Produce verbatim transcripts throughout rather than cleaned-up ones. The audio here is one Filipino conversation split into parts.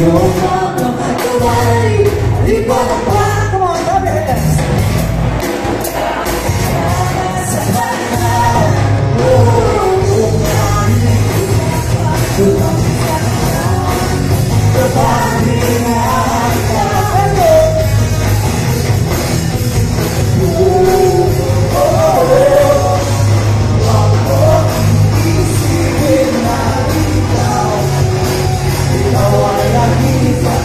Yung mga kaway, di ko na pa. Come on, love your hands. Sa kanya, oh, oh,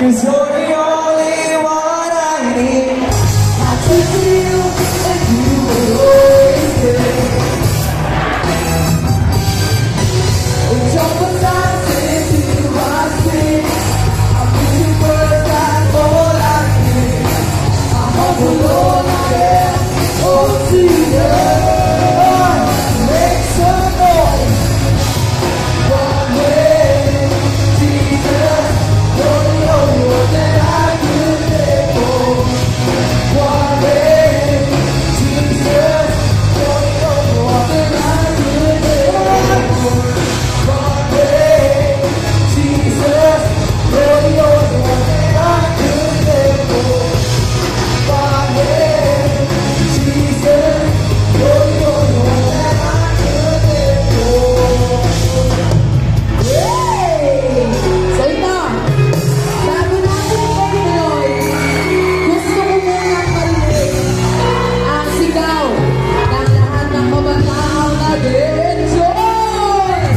'Cause you're the only one I need. I took you and you will always stay. Jump aside, into my skin. I put you first, that's all I need. I'm up alone, I am. Oh, see you. Make some noise. One way, Jesus. You're the only one that I could live for. One way, Jesus. You're the only one that I could live for. One way, Jesus. You're the only one that I could live for. One way, Jesus. You're the only one that I could live for. Yay! So ito, bago natin pag-tuloy, gusto ko munang marinig ang sigaw ng lahat ng kabataang nag-enjoy!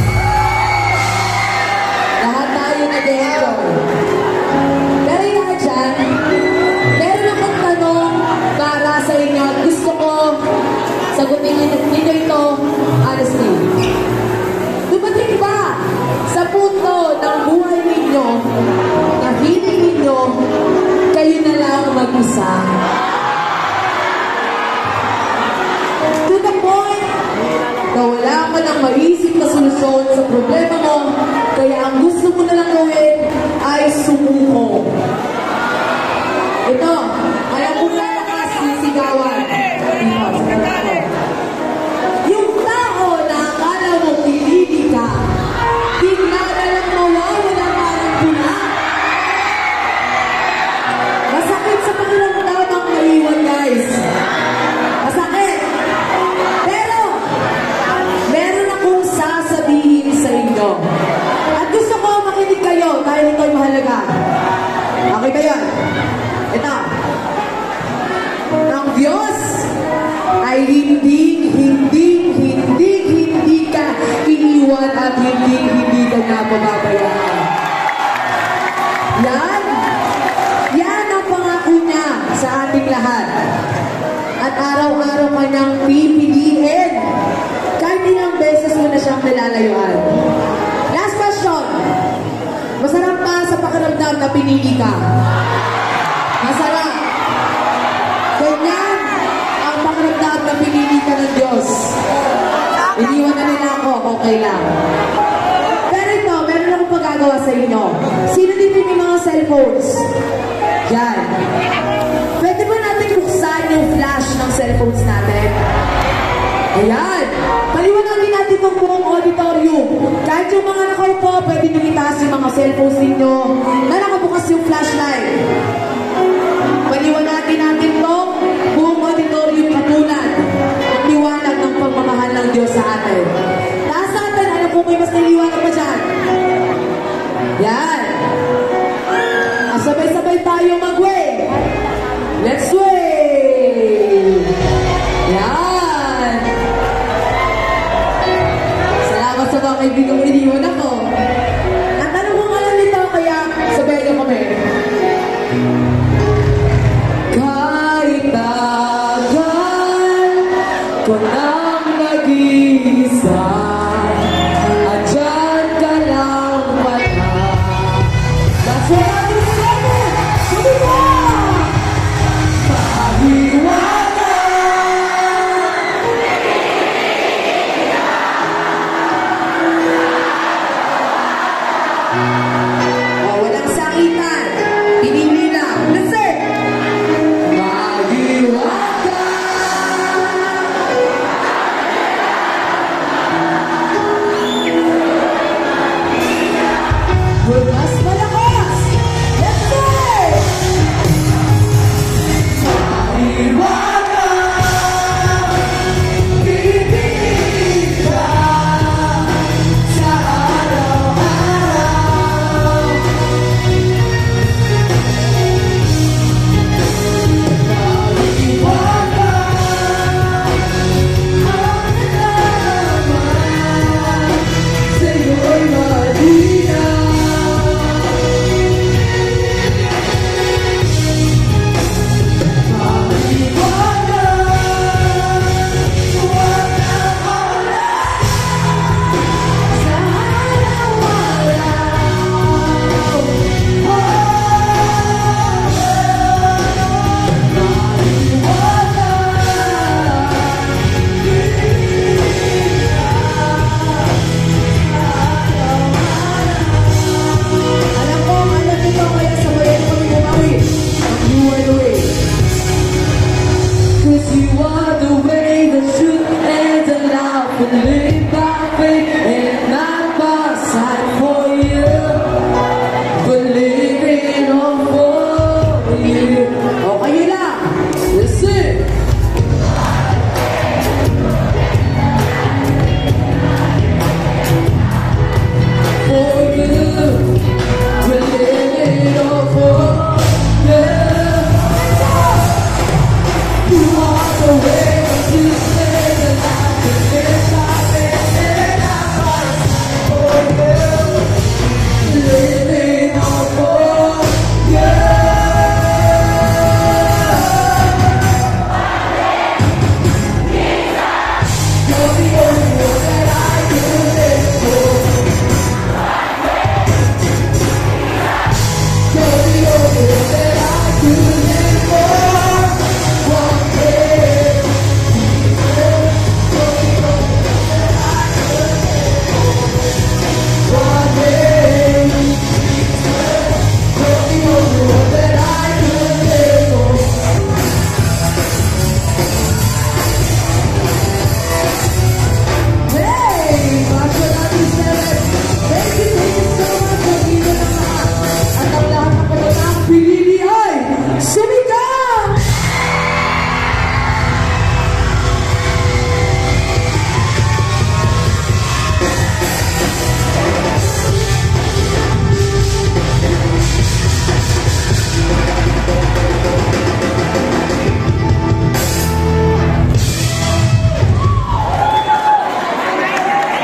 Lahat tayo nag-enjoy. Pero yung mga dyan, meron akong tanong para sa inyo at gusto ko sagutin ninyo ito honestly. Dumating ba sa punto ng buhay ninyo na hiling ninyo kayo na lang mag-isa? To the point na wala ka nang maisip na solusyon sa problema mo, kaya ang gusto mo na lang gawin ay sumuko. Ito, alam mo na lakas sisigawan. Ito, sigawan ko. Yung tao na akala mo pinili ka, bigla na lang mawawala parang pula. Masakit sa pakiramdam ang maiwan, guys. Masakit. Pero, meron akong sasabihin sa inyo. At gusto ko makinig kayo dahil ito'y mahalaga. Okay ba yan? Ito. Ang Diyos ay hindi, hindi, hindi, hindi ka iniwan at hindi, hindi ka napapabayaan. Yan. Yan ang pangako niya sa ating lahat. At araw-araw ka niyang pipiliin. Kahit ilang beses mo na siyang nilalayuan. Last question. Masarap ba sa pakiramdam na pinili ka? Masarap. Ganyan ang pakiramdam na pinili ka ng Diyos. Iniwan na nila ako, okay lang. Pero ito, meron akong pagagawa sa inyo. Sino dito may mga cellphones? Yan. Pwede ba natin buksan yung flash ng cellphones natin? Ayan. Paliwanagin natin ng buong auditorium. Kahit yung mga nakaupo, pwede nyo itaas yung mga cellphones ninyo na nakabukas yung flashlight. Paliwanagin natin itong buong auditorium katulad ang liwanag ng pagmamahal ng Diyos sa atin. Taas natin, alam ko may mas niliwanag pa dyan. Yan. Sabay-sabay tayo mag-wave. Let's wave. Yan. Salamat sa mga kaibigang iniwan ako.